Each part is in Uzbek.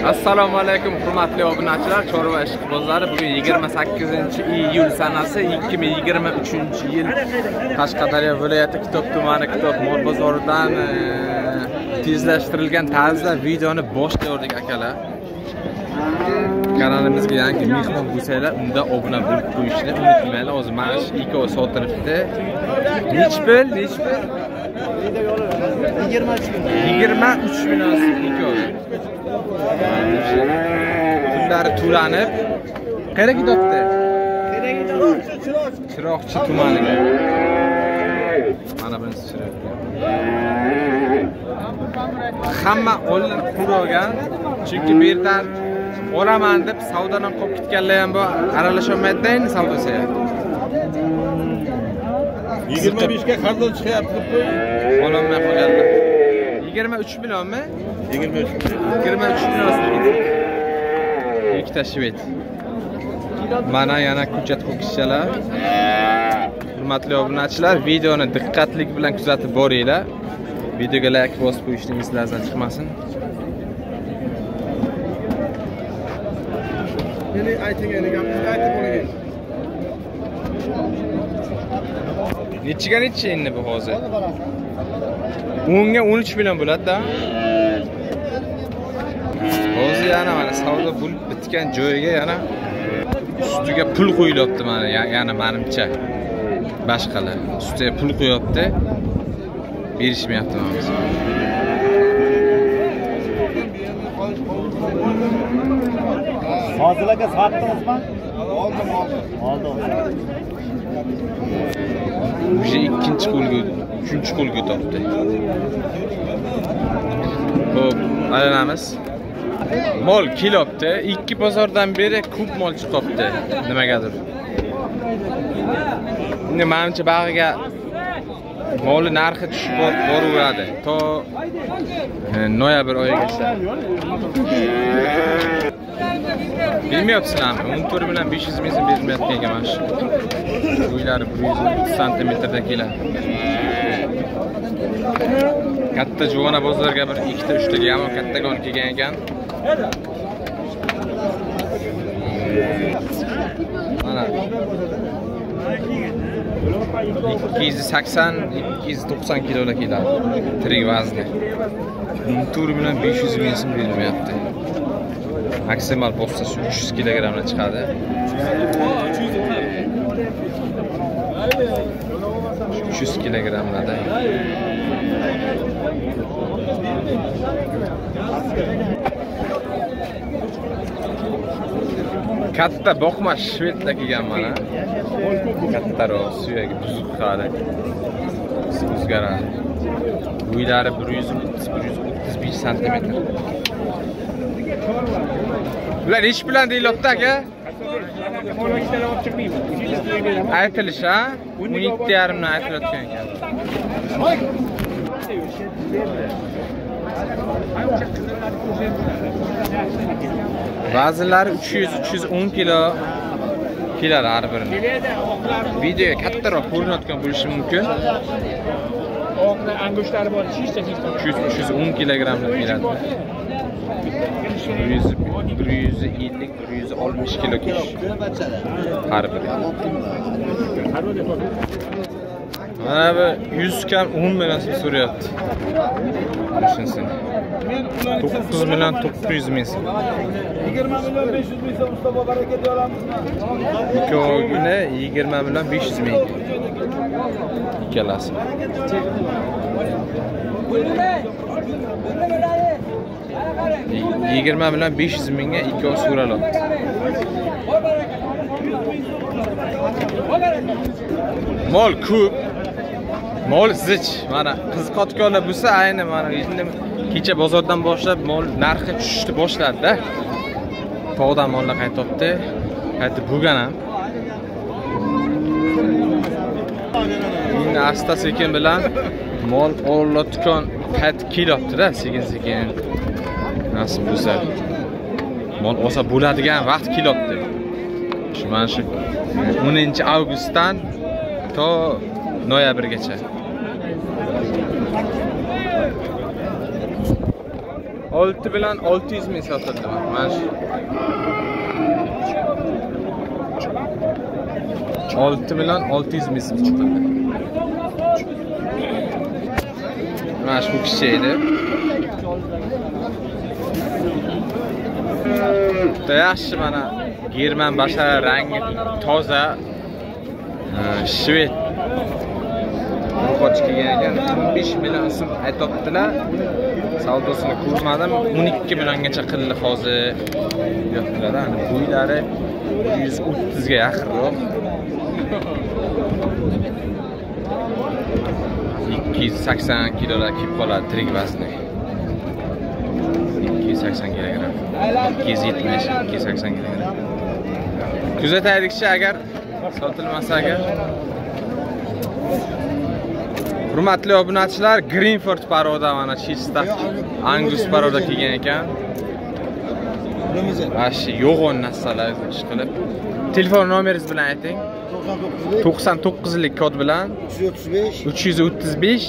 Assalomu alaykum hurmatli obunachilar, chorva ishqibozlari. Bugun 28-iyul sanasi 2023-yil Qashqadaryo viloyati Kitob tumani Kitob mol bozoridan tezlashtirilgan tarzda videoni boshladik akalar. Kanalimizga yangi mehmon bo'lsanglar, unda obuna bo'lib qo'yishni unutmanglar. Hozir mana shu ikkovi sotilibdi. Nech pul? 23 million ikkovi. Kunlari to'lanib, qayerga ketibdi? Chiroqchi tumaniga. Mana bunisi chiroq. Hamma o'lni qurgan, chunki bu yerdan olaman deb savdodan qolib ketganlar ham bor, aralasholmaydi endi savdosiga. 25 ga qarzon chiqyapti deb qo'y. Ololmay qolganlar. 23 millionmi? 23 million. Ikkita shved. Mana yana hujjat qo'yishchalar. Hurmatli obunachilar, videoni diqqatli bilan kuzatib boringlar. Videoga like bosib qo'yishni esingizdan chiqmasin. Meni ayting, gapingizni aytib bo'ling. Nechiga endi bu hozir? 10 ga 13 million bo'ladi-da. Hozir yana mana savdo bo'lib bitgan joyiga yana ustiga pul qo'yilyapti mana, yana menimcha. Boshqalar ustiga pul qo'yapti. Berishmayapti mana. Hozirlarga sotdingizmi? Oldim. Уже ikkinchi qo'lga, uchinchi qo'lga topdi. Xo'p, aylanamiz. Mol kelibdi. Ikki bozordan beri ko'p mol chiqibdi. Nimagadir. Endi menimcha bag'iga mol narxi tushib boraveradi. To noyabr oyigacha. Bilmayapsizlarmi? 14 bilan 500 ming so'm bermayotgan ekan mana shu. Bo'ylari 130 santimetrda keladi. Katta juvona bozorga bir 2 ta 3 taga ham kattagon kelgan ekan. Mana 280-290 kilolar keladi. Tirik vazni. 14 bilan 500 ming so'm berilmayapti. Maksimal bo'lsa 300 kilogramdan chiqadi. 300 kilogramlarda. Katta boqma shvedda kelgan mana. Kattaroq, suyagi buzuq qari. O'zgaradi. Bo'ylari 130-135 santimetr. Ular ish bilan deyiladi aka. Aytilish ha? 17.5 dan aytilayotgan ekan. Ba'zilari 300-310 kilo keladi har birini. Videoga kattaroq ko'rinayotgan bo'lishi mumkin. Oqni angushlari bor, 310 kilogramdan keladi. 150-160 kilo kelish. Har biri. Mana bu 100 kam 10 million so'rayapti. Shunsin. 9 million 900 ming. 20 million 500 ming so'm usta baraka deyolamizmi? Ikkogina 20 million 500 ming. Ikkalasi. $20 million 500 mingga ikkovi so'raladi. Mol ko'p. Mol zich. Mana qiziqotganlar bo'lsa, ayni mana endi kecha bozordan boshlab mol narxi tushishni boshladi-da. Tog'dan mollar qaytibdi. Qaytib bo'lgan ham. Endi asta-sekin bilan mol olayotgan payt kelyapti-da, sekin-sekin. Nasib bo'lsa, mol olsa bo'ladigan vaqt kelyapti. Shu mana shu 10-avgustdan to noyabrgacha. 6 bilan 600 ming sotildi mana shu. 6 bilan 600 ming chiqdi. Mana shu kishi edi. Yaxshi mana German bashara rangi toza. Shved. Qo'ch kelgan ekan 15 million so'm aytibdilar. Savdosini ko'rmadim. 12 milliongacha qildi hozir. Yo'qlar, bo'ylari 130 ga yaqinroq. 280 kilolar kelib qoladi tirik vazni. 280 kilogram. 270, 280 kilogram. Kuzataylikchi agar sotilmasa agar. Hurmatli obunachilar, Greenford paroda mana chista Angus paroda kelgan ekan. Ashi yo'g'on narsalar ish qilib. Telefon nomeringiz bilan ayting. 99lik kod bilan 335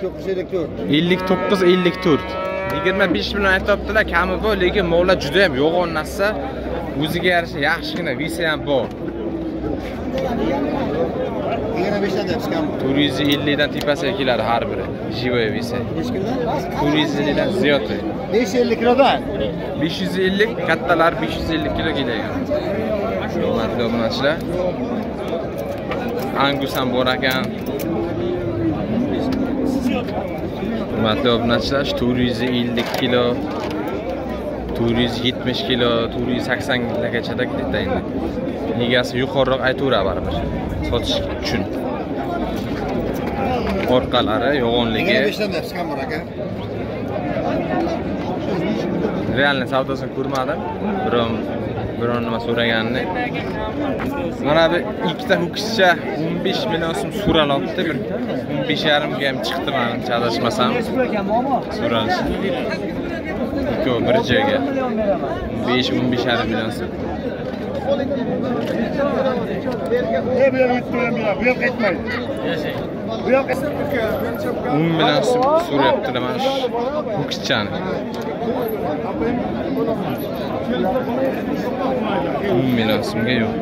5954 25 million aytibdilar, kami bor, lekin mollar juda ham yo'g'on narsa. O'ziga yarasha yaxshigina visi ham bor. 450 dan tepasiga keladi har biri. Jivoy visi. 450 dan ziyod. 550 kilodan. 550, kattalar 550 kilo keladi. Hurmatli obunachilar. Angus ham bor ekan. Hurmatli obunachilar, 450 kilo, 470 kilo, 480 kilogacha ketadi. Egasi yuqoriroq aytaveradi baribir. Sotish uchun. Orqalari yo'g'onligi. Realni savdosini ko'rmadim. Biron nima so'raganini. Mana bu ikkita ho'kizcha 15 million so'm so'ralibdi. Bir 15,5 ga ham chiqdi menimcha adashmasam. So'ralish. Ikkovi bir joyga. 15,5 million so'm. Million so'm so'rayaptilar mana shu ho'kizchani. 10 million so'mga yo'q.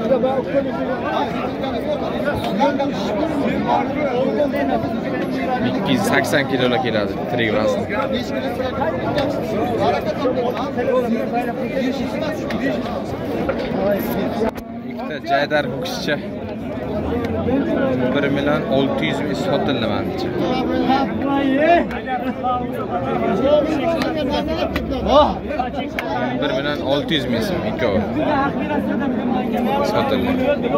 Ikki 80 kilolar keladi tirik vazni. Ikkita jaydar ho'kizcha 1 million 600 ming sotildi menimcha. 1 million 600 ming so'm ikkovi sotildi.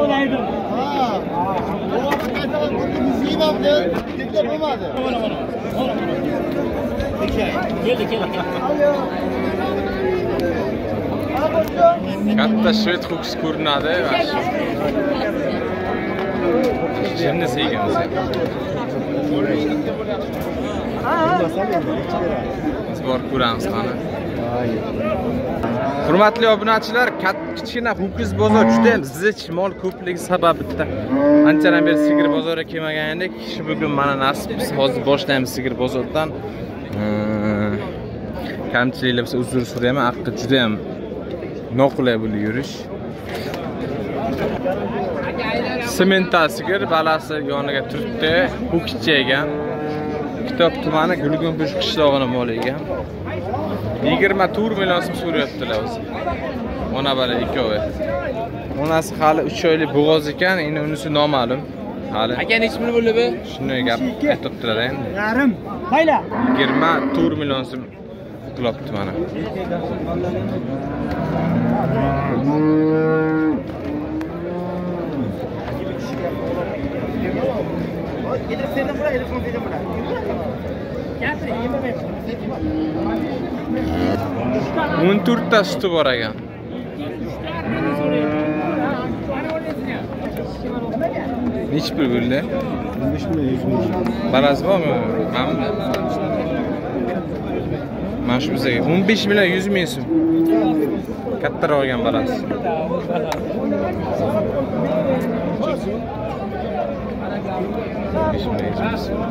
Katta shved ho'kiz ko'rinadi. Jinnisi ekanmiz. Biz borib ko'ramiz qani. Hurmatli obunachilar, kichkina ho'kiz bozor juda ham zich, mol ko'pligi sababidan anchadan beri sigir bozoriga kelmagan edik. Shu bugun mana nasib, hozir boshlaymiz sigir bozordan. Kamchiliklar bo'lsa uzr so'rayman, haqqi juda ham noqulay bo'ldi yurish. Simental sigir balasi yoniga turibdi, ho'kizcha ekan. Kitob tumani Gulgunbush qishlog'ining moli ekan. 24 million so'm so'rayaptilar o'zi. Ona bola ikkovi. Onasi hali 3 oylik bo'g'oz ekan, endi unisi noma'lum. Hali. Aka necha pul bo'ldi bu? Shunday gap aytibdilar endi. Yarim. Qayla. 24 million so'm qilibdi mana. O'n to'rtta suti bor ekan. Nechi pul bo'ldi? 15 million 100 ming. Balasi bormi? Mana shu bizga 15 million 100 ming so'm. Kattaroq olgan balasi. 5 million 100 ming so'm.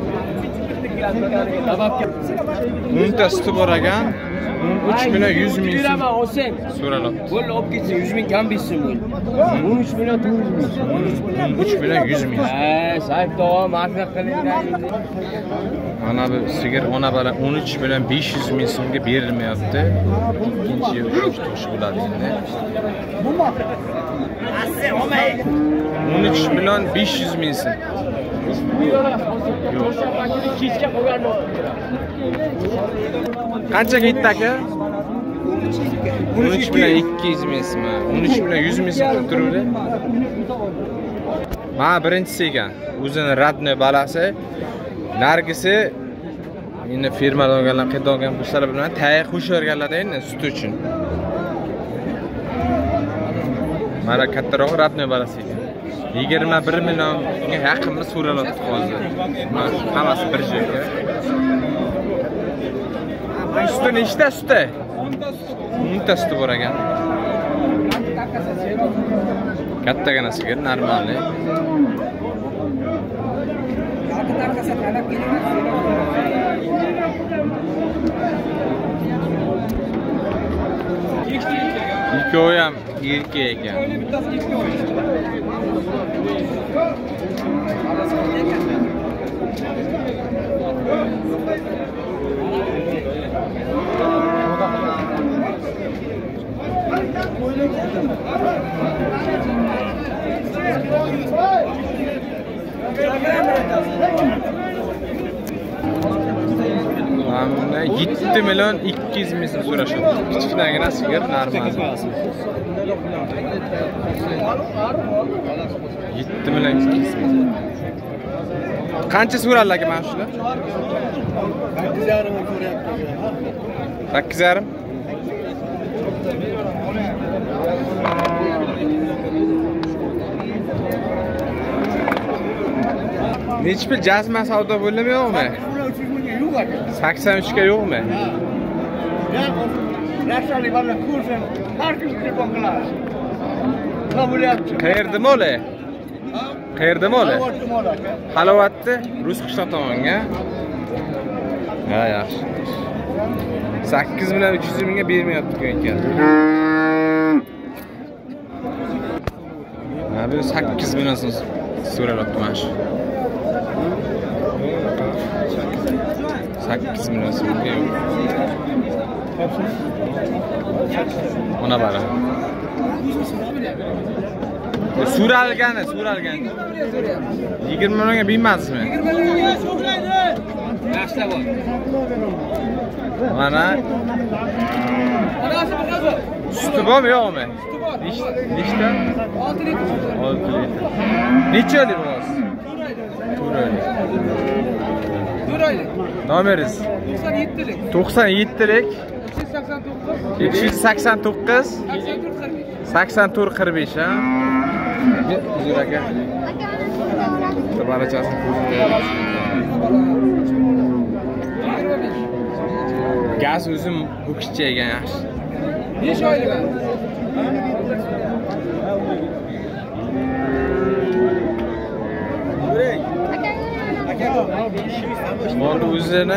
O'nta suti bor ekan. 13 million 100 ming so'm. So'ralabdi. Bo'l olib ketsin, 100 ming kam bitsin bo'l. 13 million 400 ming. 13 million 100 ming. Sayf tog'a marka qilinglar. Mana bu sigir ona bola 13 million 500 ming so'mga berilmayapti. Ikkinchi yil to'sh bo'ladi endi. 13 million 500 ming so'm. Qancha ketdi aka? 13 million 200 ming so'm. 13 million 100 ming so'm turibdi. Mana birinchisi ekan. O'zini radnoy balasi. Nargisi endi fermadan olganlar, qayerdan olgan bo'lsalar bilan tayyor qo'shirganlarda endi sut uchun. Mana kattaroq radnoy balasi ekan. 21 millionga yaqinni so'ralyapti hozir. Hammasi bir joyga. Suti nechta suti? 10 ta suti bor ekan. Kattagina sigir, normalniy. Ikkovi ham erkak ekan. Mana 7 million 200 ming so'm so'rashyapti. Kichkinagina sigir, normal. 7 million 200 ming. Qancha so'raldi aka mana shular? 8,5 so'rayapti. 8,5? Necha pul jazma savdo bo'ldimi yo'qmi? 83 ga yo'qmi? Qayerda moli? Qayerda moli? Halovatni Rus qishloq tomonga. Ha, yaxshi. 8 million 300 mingga bermayapti ekan. Ha, bu 8 million so'm so'ralyapti mana shu. 8 million so'mga yo'q. Ona bari. So'ralgan. 20 millionga bermaysizmi? 20 millionga so'raydi. Yaxshi bor. Mana. Suti bormi yo'qmi? Nechta? 6 litr. 6 litr. Necha oylik bo'lasiz? 4 oylik. Nomeringiz? 97lik 289 84 ha. Uzr aka. Tabarachasini ko'rib. Gaz o'zim bu kichik ekan yaxshi. Necha oylik? Mol o'zini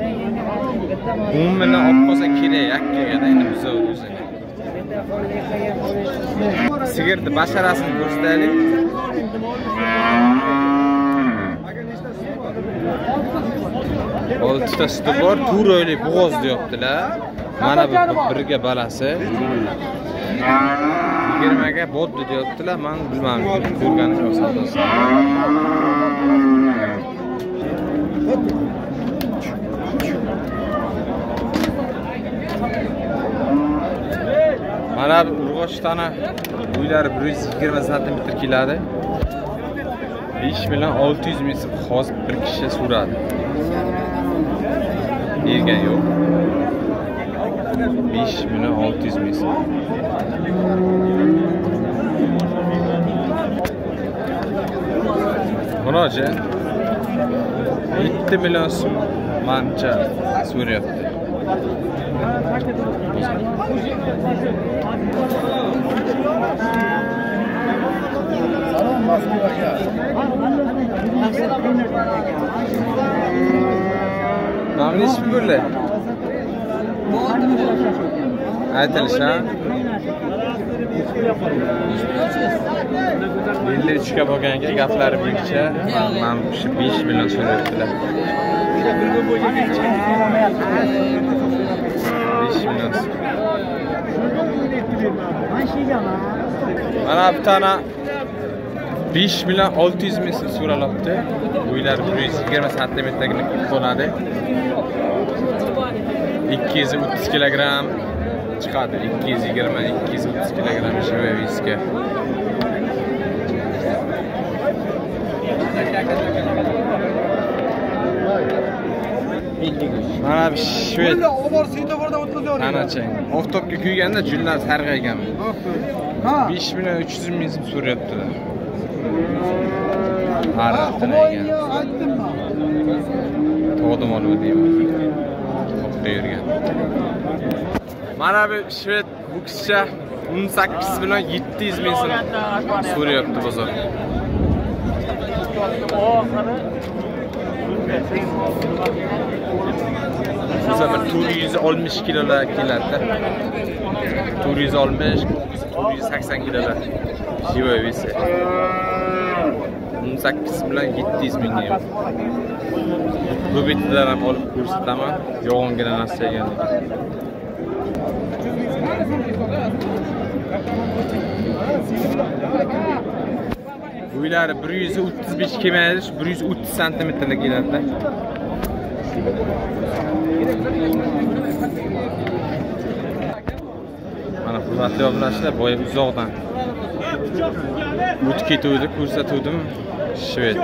10 million olib qolsa kerak, yakkagada endi biz o'zini. Sigirni basharasini ko'rsataylik. Oltita suti bor, 4 oylik bo'g'oz deyaptilar. Mana bu birga balasi. 20 ga boddi deyaptilar. Men bilmadim, ko'rganim yo'q savdosi. Mana bu Urg'ochtana uylari 120 sm keladi. 5 million 600 ming so'm hozir bir kishi so'radi. Bergan yo'q. 5 million 600 ming so'm. Muroja 7 million so'm mancha so'rayapti. Salom Moskvaga. Namni ish bo'ldi. Aytilish ha. 53 ga bo'lganga gaplari bo'yicha men 5 million so'rayaptilar. 5 million. Mana bir tane 5 million 600 ming so'ralibdi. Uylar 120 santimetrlik bo'ladi. 230 kilogram chiqadi. 220-230 kilogram shivay viski. Mana bu shved. Qanacha? Oftobga kuyganda jullar sarg'aygan. 5 million 300 ming so'rayaptilar. Haratini ekan. To'g'dim olib deyman. To'qqa yurgan. Mana bu shved bukscha 18 million 700 ming so'rayapti bozor. Bu sefer 460 kilolar keladi. 460, 480 kilolar. Shivay visi. 18 million 700 ming. Bu bitlar ham olib ko'rsataman. Yo'g'ongina narsa ekanligi. Uylari 135 kelmaydi, 130 santimetrlik keladi. Mana hurmatli obunachilar, boya uzoqdan o'tib ketuvdi, ko'rsatuvdim. Shved.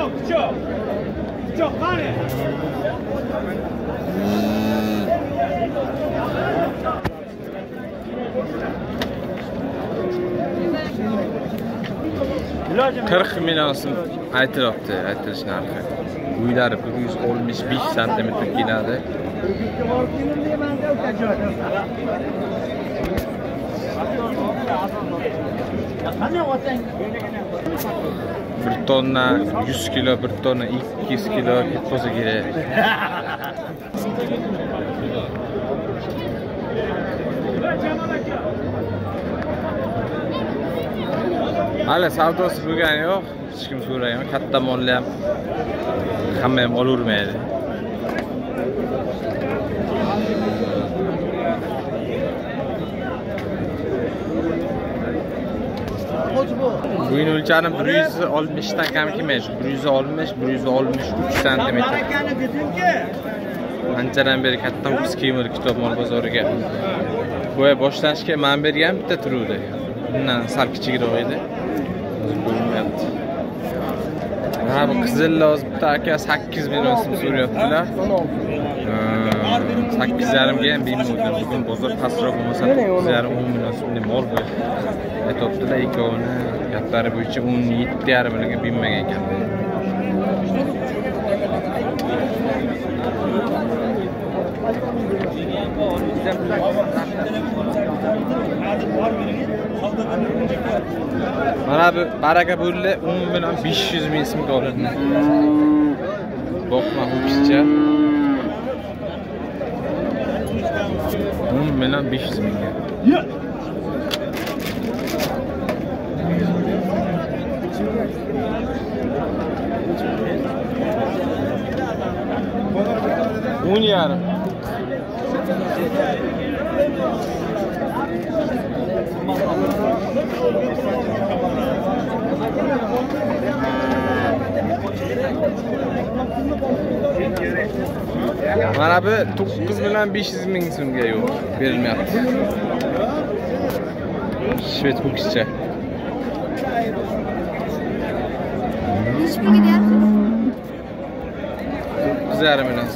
$40 million aytilyapti, aytilish narxi. Uylari 165 santimetr keladi. Bir tonna 100 kilo, bir tonna 200 kilo ketsa kerak. Hali savdosi bo'lgani yo'q, hech kim so'rayman. Katta mollar ham hamma ham olavermaydi. Bugün o'lchanim 160 dan kam kelmaydi. 160, 163 santimetr. Anchadan beri katta uks kiyimlar kitob mol bozoriga. Bo'ya boshlanishga men bergan bitta turuvdi. Bundan sal kichikroq edi. Bo'lmayapti. Ha bu qizilloz bitta aka 8 million so'm so'rayaptilar. 8,5 ga ham bilmayman. Bugun bozor pastroq bo'lmasa 9,5 million so'mlik mol bu. Aytibdilar ikkovini gaplari bo'yicha 17,5 millionga bilmagan ekan. Mana bu baraka bo'ldi 10 million 500 ming so'm olinadi. Boqma ho'kizcha 10 million 500 mingga. Un yarım. Mana bu 9 million 500 ming so'mga yo'q, berilmayapti. Shved ho'kizcha. Hiçbir gidiyorsun. 9,5 million.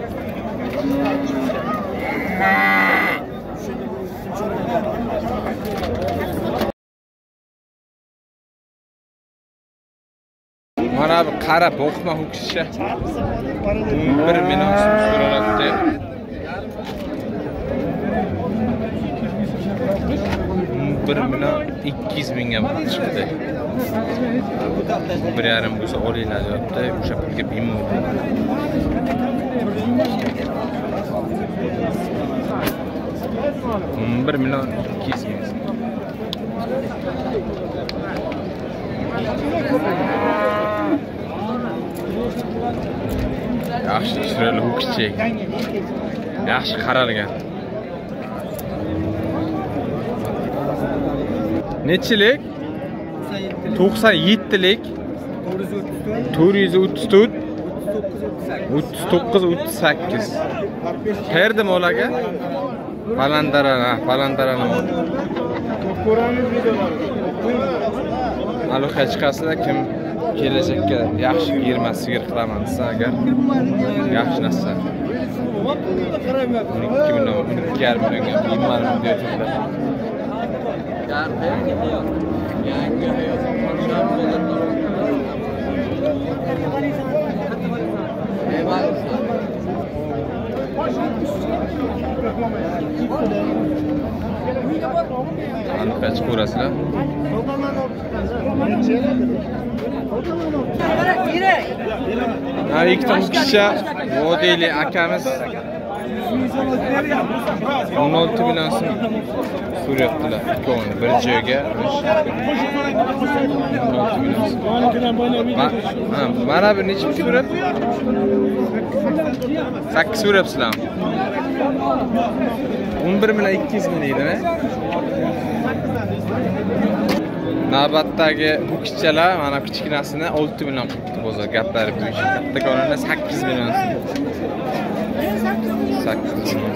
Mana bu qara boqma ho'kizcha 11 million so'm so'raladi. 1.200.000 ga chiqdi. 1.5 bo'lsa olinglar deyapti. O'sha pulga bilmayman. $1.200.000. Yaxshi chiroyli ho'kichik. Yaxshi qaralgan. Nechilik? 97lik. 434 39-38. Qayerda molaga? Balandarana. Aloqa chiqasida kim kelajakka yaxshi yigirma sigir qilaman desa agar yaxshi narsa. 12 million, 12,5 millionga bilmadim deyaptilar. Aloqa chiqarasizlar. Ha, ikkita kishi Vodiyli akamiz 16 million so'm so'rayaptilar. Ikkovini bir joyga 16 million so'm. Mana bir necha so'rab? 8 so'rabsizlar. 11.200.000 deydimi? Navbatdagi bu kichchalar mana kichkinasini 6 million qilibdi bozor gaplari bo'yicha. Katta ko'randa 8 million. 8 million.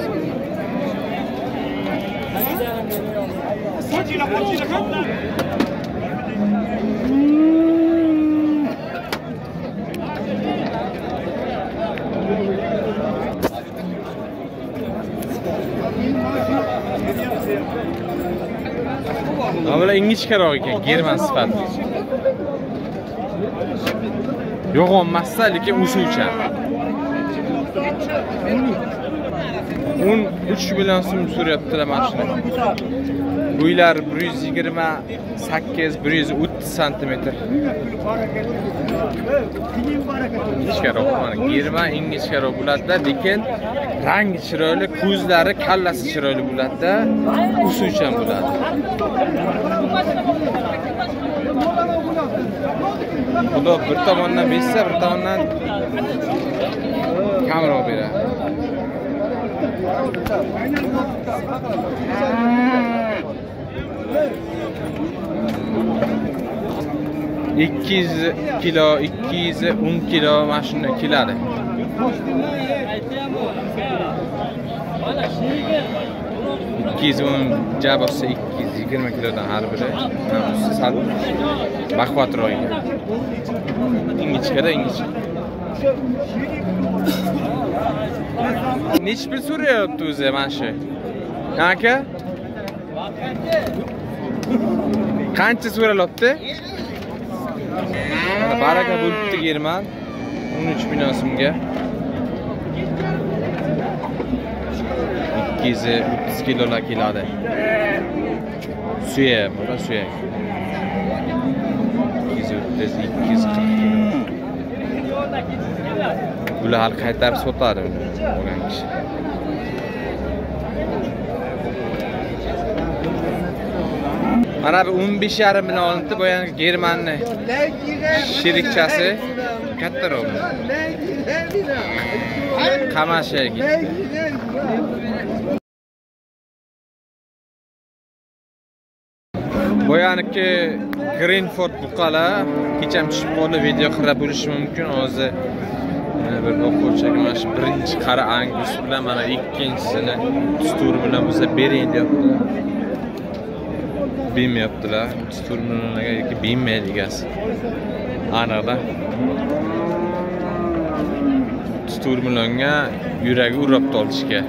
Avvalo ingichkaroq ekan, german sifatli. Yo'g'onmasa, lekin o'suvchan. 13 million so'm so'rayaptilar mashina. Bo'ylar 128, 130 cm. Ingichkaroq, mana german ingichkaroq bo'ladi-da, lekin rangi chiroyli, ko'zlari, kallasi chiroyli bo'ladi-da, o'suvchan bo'ladi. Xudo bir tomondan bersa, bir tomondan kamroq beradi. kilo, 210 kilo mashina keladi. 210 jabosi 220 kilodan har biri. Sal baqvatroq ekan. Ingichkada. Necha pul so'rayapti o'zi mana shu? Aka? Qancha so'ralyapti? Baraka bo'libdi german 13 million so'mga. 230 kilolar keladi. Suyak, bura suyak. 240 kilo. Bular hal qaytarib sotadi uni olgan kishi. Mana bu 15,5 million olindi, bu yana germanni shirikchasi kattaroq. Qamashiga. Bu yaniki Greenford buqalar, kecham tushib qoldi, video qilib bo'lishi mumkin. Hozir bir o'quvchiga mana shu birinchi qara Angus bilan mana ikkinchisini dastur bilan bo'lsa bering deyaptilar. Bilmayaptilar. Dastur bilan yoki bilmaydi egasi. Aniqda. Dastur bilanga yuragi urib olishga.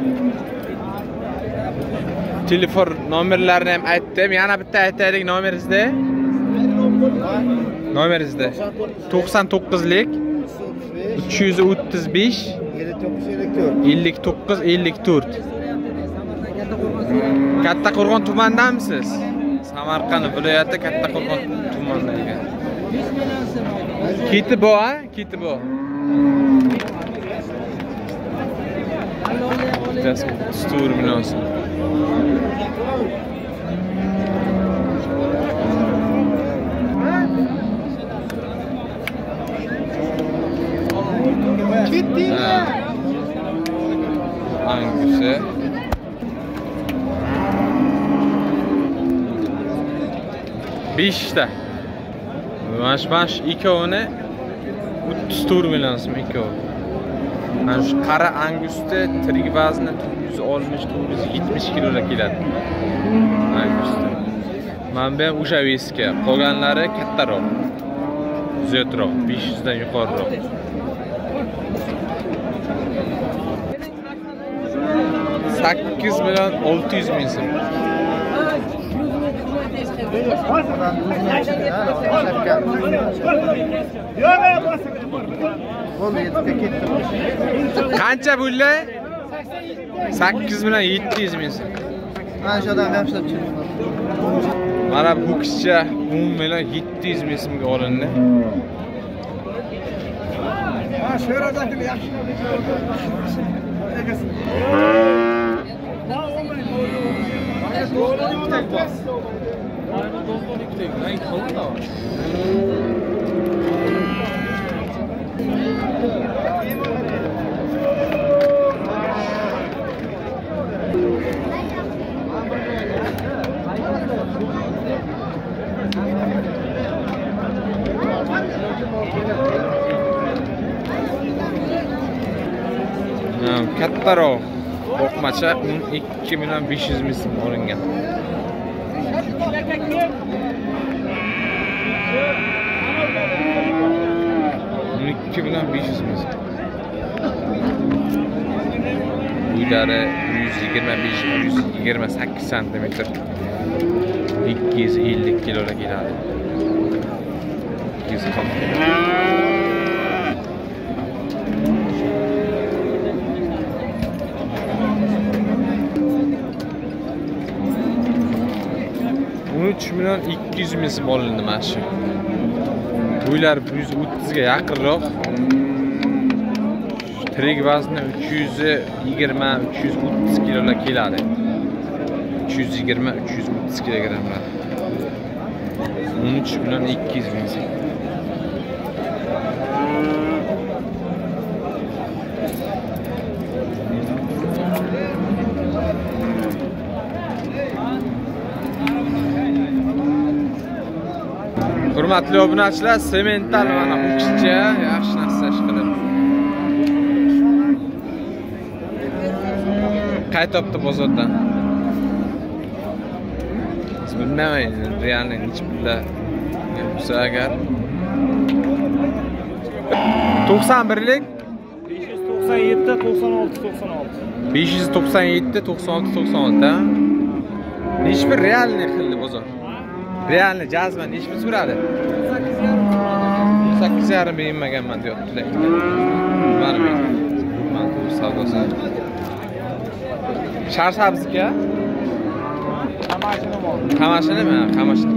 Telefon nomerlarini ham aytdim. Yana bitta aytaylik nomeringizni. Nomeringizni 99lik 335 59 54. Kattaqo'rg'on tumandanmisiz? Samarqand viloyati Kattaqo'rg'on tumanida ekan. Kiti bu, ha? Kiti bu. Stur binosi. Hangisi? Beşte. Baş ikkovini 34 million so'm ikkovi. Mana shu qara angusda tirik vazni 460-470 kiloga keladi. Angusda. Mana bu ham o'sha veska, qolganlari kattaroq. Ziyodroq, 500 dan yuqoriroq. $8 milyon 600 ming so'm. Qancha bo'ldi? 8 milyon 700 ming so'm. Mana shu odam ham ishlab chiqdi. Mana bu kichcha 10 milyon 700 ming so'mga olindi. Ha, sho'radakini yaxshi. Kattaroq boqmacha 12 milyon 500 ming so'm olingan. Milyon 500 ming so'm. Uylari 125-128 santimetr. 250 kiloga keladi. 200 ton. $3 milyon 200 ming so'm olindi mana shu. Uylar 130 ga yaqinroq. Tirik vazni 320-330 kiloga keladi. 320-330 kilogramlar. 13 milyon 200 ming so'm. Hurmatli obunachilar, semental mana bu kichcha yaxshi narsa ish qilib. Qaytopdi bozordan. Biz bilmaymiz, realni nech pulda bo'lsa agar 91lik 597-96-96 ha? Nech bir realni qildi bozor. Realni jazman nech pul so'radi? 8,5 bermaganman deyaptilar. Mana bu savdosi. Shar sabzika? Qamashinimi? Qamashin